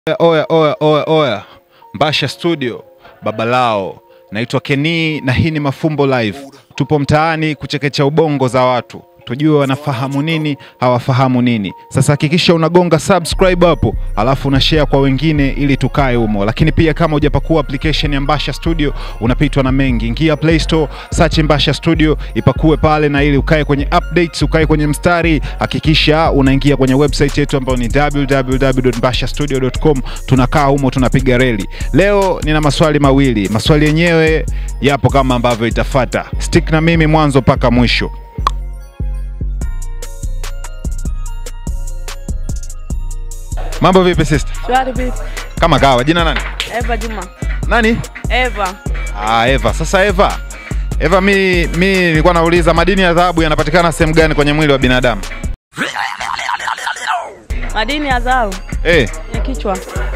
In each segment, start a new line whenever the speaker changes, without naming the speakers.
Oya, Mbasha Studio, babalao. Naitwa Kwenye na hii ni Mafumbo live. Tupo mtaani kuchekecha ubongo za watu. Tujue wanafahamu nini, hawafahamu nini. Sasa hakikisha unagonga subscribe hapo, alafu unashare kwa wengine ili tukae humo. Lakini pia kama hujapakua application ya Mbasha Studio, unapitwa na mengi. Ingia Play Store, search Mbasha Studio, ipakue pale na ili ukae kwenye updates, ukae kwenye mstari. Hakikisha unaingia kwenye website yetu ambayo ni www.mbashastudio.com. Tunakaa humo, tunapiga reli. Leo nina maswali mawili. Maswali yenyewe yapo kama ambavyo itafuata. Stick na mimi mwanzo mpaka mwisho. Mambo vipi sister?
Shwari vipi?
Kama kawa, jina nani?
Eva Juma.
Nani?
Eva.
Eva. Sasa Eva, mimi nilikuwa nauliza madini ya dhahabu yanapatikana sehemu gani kwenye mwili wa binadamu?
Madini ya dhahabu?
Kwenye
kichwa.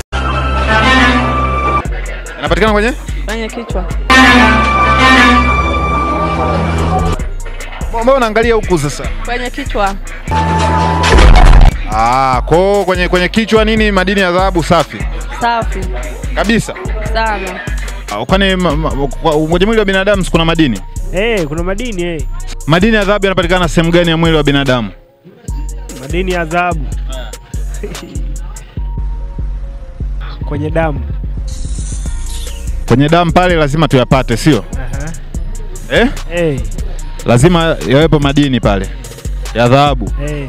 Yanapatikana kwenye
kichwa.
Mbona unaangalia huku sasa? Kwenye
kichwa.
Kwenye kichwa nini madini ya dhahabu safi?
Safi.
Kabisa?
Sana.
Kwani kwenye mwili wa binadamu kuna madini?
Kuna madini
Madini ya dhahabu yanapatikana sehemu gani ya mwili wa binadamu?
Madini ya dhahabu. Kwenye damu.
Kwenye damu pale lazima tuyapate, sio? Lazima yawepo madini pale ya dhahabu.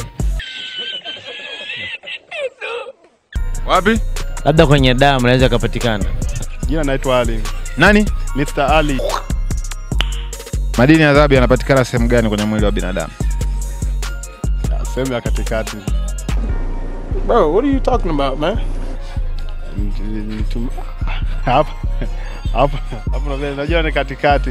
Wapi?
Labda kwenye damu naweza kupatikana.
Jina naitwa Ali.
Nani?
Mr. Ali.
Madini ya dhahabu yanapatikana sehemu gani kwenye mwili wa binadamu?
Sehemu ya katikati.
Bro, what are you talking about, man?
Hapo najua ni katikati.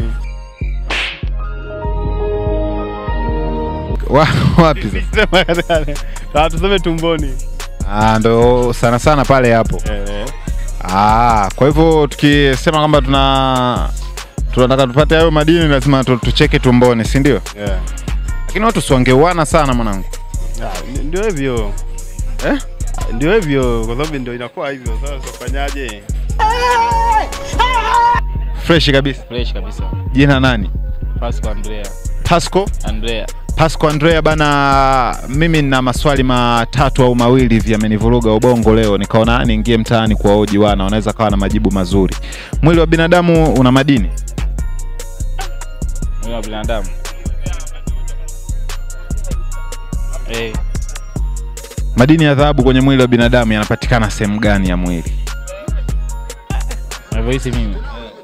Wapi
sasa? Tuseme tumboni.
Ndo sana pale hapo. Kwa hivyo tukisema kwamba tunataka tupate hayo madini lazima tucheke tumboni, si ndio? Lakini watu siongeuana sana mwanangu.
Ndio hivyo. Ndio hivyo, kwa sababu ndio inakuwa hivyo. Sasa ufanyaje?
Fresh kabisa. Jina nani? Pasco Andrea bana, mimi nina maswali matatu au mawili hivi yamenivuruga ubongo leo. Nikaona niingie mtaani kwa hoji wanaweza kawa na majibu mazuri. Mwili wa binadamu una madini?
Mwili wa binadamu.
Madini ya dhahabu kwenye mwili wa binadamu yanapatikana sehemu gani ya mwili?
Navyohisi mimi.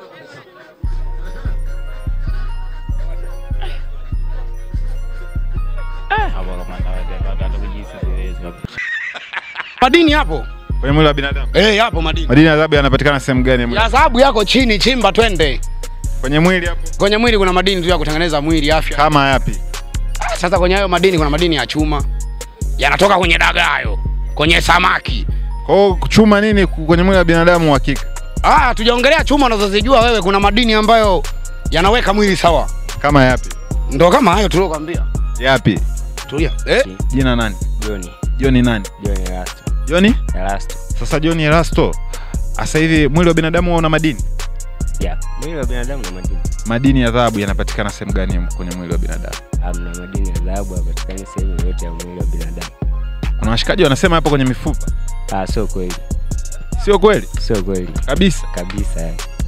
Madini hapo
kwenye mwili wa binadamu?
Hapo madini.
Madini ya dhahabu yanapatikana sehemu gani ya mwili?
Ya dhahabu yako chini, chimba twende.
Kwenye mwili hapo? Kwenye
mwili kuna madini tu ya kutengeneza mwili, afya.
Kama yapi?
Sasa kwenye hayo madini kuna madini ya chuma. Yanatoka kwenye dagaa hayo, kwenye samaki.
Chuma nini kwenye mwili wa binadamu hakika?
Tujaongelea chuma unazozijua wewe, kuna madini ambayo yanaweka mwili sawa.
Kama yapi?
Ndo kama hayo tulokuambia.
Yapi?
Tulia.
Jina nani? Johnny nani? Johnny Erasto. Sasa Johnny Erasto, sasa hivi mwili wa binadamu una madini?
Mwili wa binadamu una madini.
Madini ya dhahabu yanapatikana sehemu gani kwenye mwili wa binadamu?
Hamna madini ya dhahabu yanapatikana sehemu yote ya mwili wa binadamu.
Kuna washikaji wanasema hapo kwenye mifupa.
Sio kweli.
Sio kweli?
Sio kweli.
Kabisa.